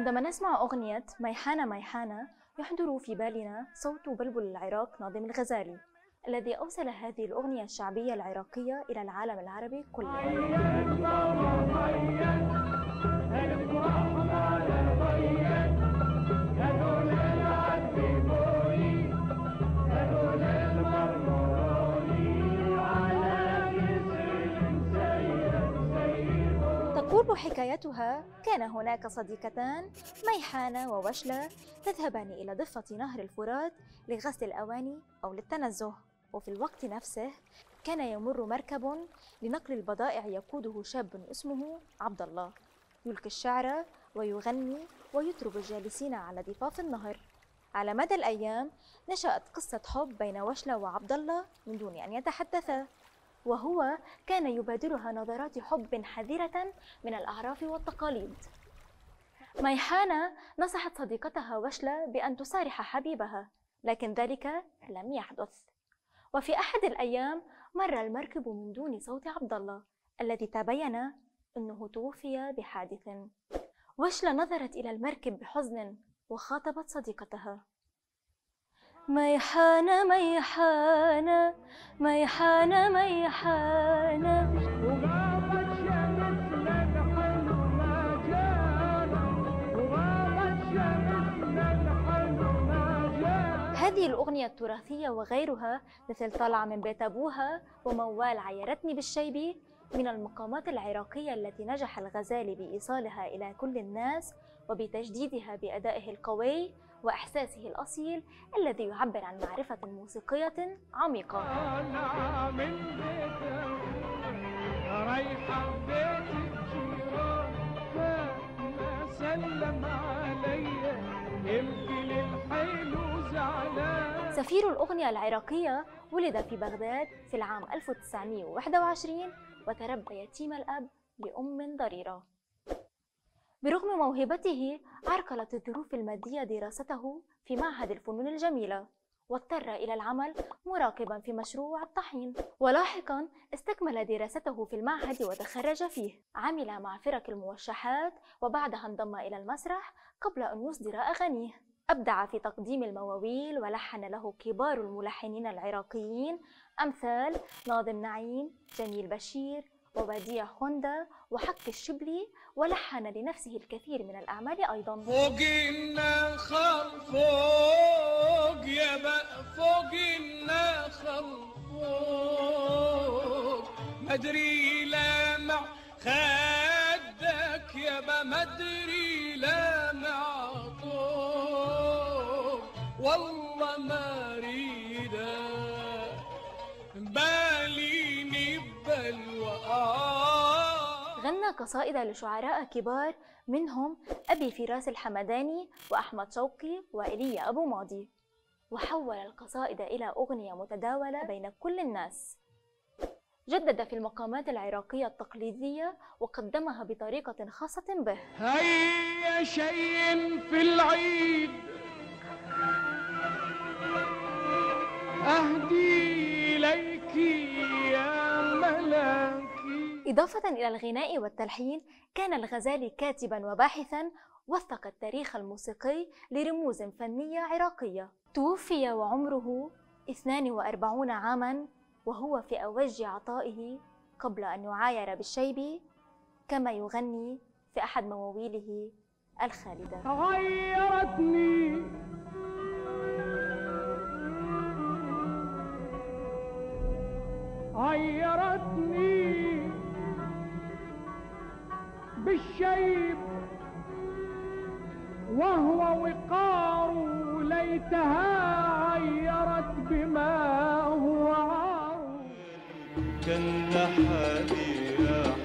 عندما نسمع أغنية ميحانة ميحانة يحضر في بالنا صوت بلبل العراق ناظم الغزالي الذي أوصل هذه الأغنية الشعبية العراقية إلى العالم العربي كله. تقول حكايتها: كان هناك صديقتان ميحانة ووشلة تذهبان إلى ضفة نهر الفرات لغسل الأواني أو للتنزه، وفي الوقت نفسه كان يمر مركب لنقل البضائع يقوده شاب اسمه عبد الله يلقي الشعر ويغني ويطرب الجالسين على ضفاف النهر. على مدى الأيام نشأت قصة حب بين وشلة وعبد الله من دون أن يتحدثا، وهو كان يبادرها نظرات حب حذرة من الأعراف والتقاليد. ميحانة نصحت صديقتها وشلة بأن تصارح حبيبها، لكن ذلك لم يحدث. وفي أحد الأيام مر المركب من دون صوت عبد الله الذي تبين أنه توفي بحادث. وشلة نظرت إلى المركب بحزن وخاطبت صديقتها: ميحانة ميحانة ميحانة ميحانة، وغابت شمسنا الحلو ما جانا، وغابت شمسنا الحلو ما جانا. هذه الأغنية التراثية وغيرها مثل طالعة من بيت أبوها وموال عيرتني بالشيبي من المقامات العراقية التي نجح الغزالي بإيصالها إلى كل الناس وبتجديدها بأدائه القوي وإحساسه الأصيل الذي يعبر عن معرفة موسيقية عميقة. أنا من بيت رايحة بيت الجيران، ما سلم علي يمكن الحلو زعلان. سفير الأغنية العراقية ولد في بغداد في العام 1921 وتربى يتيم الأب لأم ضريرة. برغم موهبته عرقلت الظروف المادية دراسته في معهد الفنون الجميلة، واضطر إلى العمل مراقبا في مشروع الطحين، ولاحقا استكمل دراسته في المعهد وتخرج فيه. عمل مع فرق الموشحات وبعدها انضم إلى المسرح قبل أن يصدر أغانيه. أبدع في تقديم المواويل ولحن له كبار الملحنين العراقيين أمثال ناظم نعيم، جميل بشير، وبديع هوندا وحق الشبلي، ولحن لنفسه الكثير من الأعمال أيضا. فوق النخل فوق يا بقى فوق النخل فوق، مدري لامع خدك يا بقى مدري لامع طوق، والله ما ريده باليني ببلوى. غنى قصائد لشعراء كبار منهم أبي فراس الحمداني وأحمد شوقي وإيليا أبو ماضي، وحول القصائد إلى أغنية متداولة بين كل الناس. جدد في المقامات العراقية التقليدية وقدمها بطريقة خاصة به. هيا شيء في العيد أهدي إليك يا ملاكي. إضافة إلى الغناء والتلحين كان الغزالي كاتبا وباحثا وثق التاريخ الموسيقي لرموز فنية عراقية. توفي وعمره 42 عاما وهو في أوج عطائه قبل أن يعاير بالشيبي، كما يغني في أحد مواويله الخالدة: غيرتني عيرتني بالشيب وهو وقار، ليتها عيرت بما هو عار. كان حالي